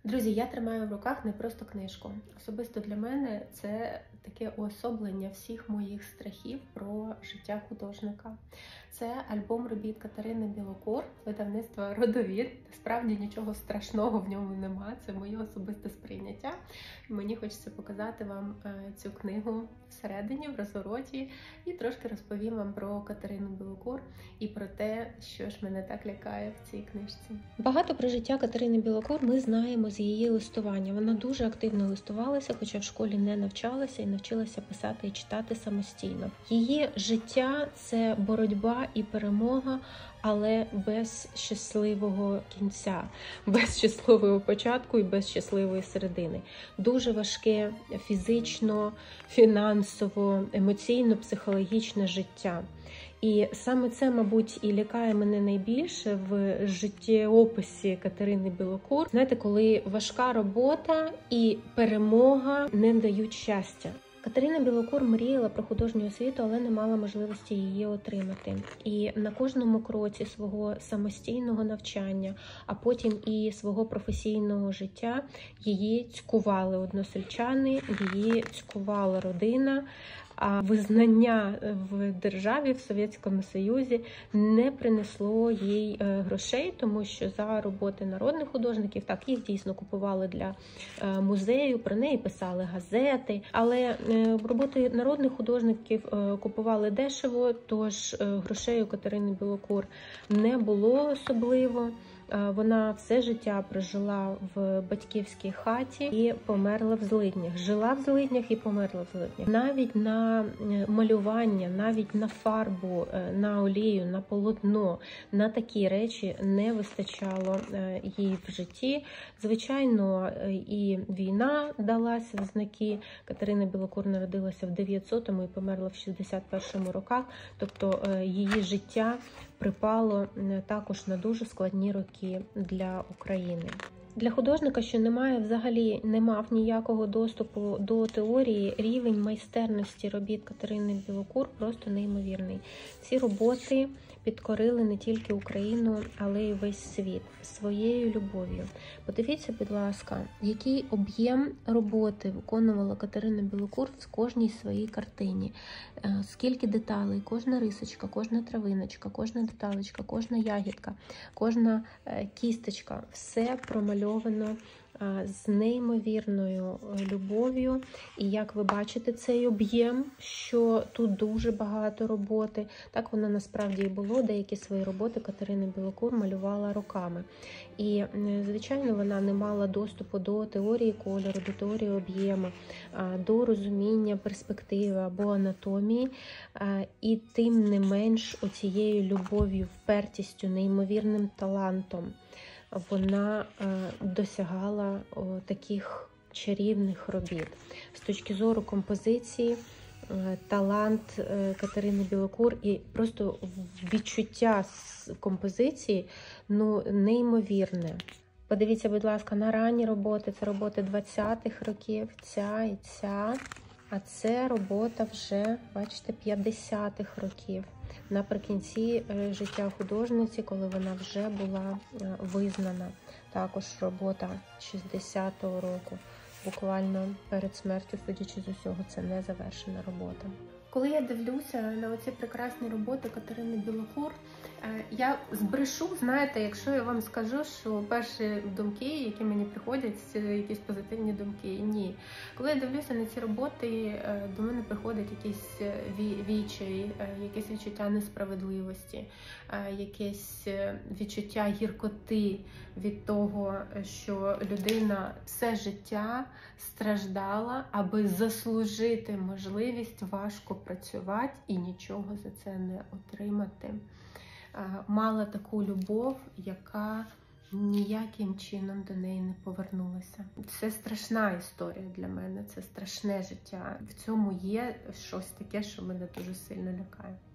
Друзі, я тримаю в руках не просто книжку. Особисто для мене це таке уособлення всіх моїх страхів про життя художника. Це альбом робіт Катерини Білокур, видавництва «Родовід». Справді нічого страшного в ньому нема, це моє особисте сприйняття. Мені хочеться показати вам цю книгу всередині, в розвороті, і трошки розповім вам про Катерину Білокур і про те, що ж мене так лякає в цій книжці. Багато про життя Катерини Білокур ми знаємо з її листування. Вона дуже активно листувалася, хоча в школі не навчалася і навчилася писати і читати самостійно. Її життя – це боротьба і перемога, але без щасливого кінця, без щасливого початку і без щасливої середини. Дуже важке фізично, фінансово, емоційно, психологічне життя. І саме це, мабуть, і лякає мене найбільше в життєописі Катерини Білокур. Знаєте, коли важка робота і перемога не дають щастя. Катерина Білокур мріяла про художню освіту, але не мала можливості її отримати. І на кожному кроці свого самостійного навчання, а потім і свого професійного життя її цькували односельчани, її цькувала родина. А визнання в державі, в Совєтському Союзі не принесло їй грошей, тому що за роботи народних художників, так, їх дійсно купували для музею, про неї писали газети, але роботи народних художників купували дешево, тож грошей у Катерини Білокур не було особливо. Вона все життя прожила в батьківській хаті і померла в злиднях. Жила в злиднях і померла в злиднях. Навіть на малювання, навіть на фарбу, на олію, на полотно, на такі речі не вистачало їй в житті. Звичайно, і війна далася в знаки. Катерина Білокур народилася в 900-му і померла в 61-му роках. Тобто її життя припало також на дуже складні роки для України. Для художника, що не мав ніякого доступу до теорії, рівень майстерності робіт Катерини Білокур просто неймовірний. Ці роботи підкорили не тільки Україну, але й весь світ своєю любов'ю. Подивіться, будь ласка, який об'єм роботи виконувала Катерина Білокур в кожній своїй картині. Скільки деталей, кожна рисочка, кожна травиночка, кожна деталечка, кожна ягідка, кожна кісточка. Все промальовано з неймовірною любов'ю. І як ви бачите цей об'єм, що тут дуже багато роботи. Так воно насправді і було. Деякі свої роботи Катерина Білокур малювала роками. І, звичайно, вона не мала доступу до теорії кольору, до теорії об'єму, до розуміння перспективи або анатомії. І тим не менш оцією любов'ю, впертістю, неймовірним талантом вона досягала таких чарівних робіт. З точки зору композиції, талант Катерини Білокур і просто відчуття композиції неймовірне. Подивіться, будь ласка, на ранні роботи. Це роботи 20-х років, ця і ця. А це робота вже, бачите, 50-х років. Наприкінці життя художниці, коли вона вже була визнана. Також робота 60-го року. Буквально перед смертю, судячи з усього, це не завершена робота. Коли я дивлюся на оці прекрасні роботи Катерини Білокур, я збрешу, знаєте, якщо я вам скажу, що перші думки, які мені приходять, це якісь позитивні думки. Ні. Коли я дивлюся на ці роботи, до мене приходить якийсь відчай, якесь відчуття несправедливості, якесь відчуття гіркоти від того, що людина все життя страждала, аби заслужити можливість важко працювати і нічого за це не отримати. Мала таку любов, яка ніяким чином до неї не повернулася. Це страшна історія для мене, це страшне життя. В цьому є щось таке, що мене дуже сильно лякає.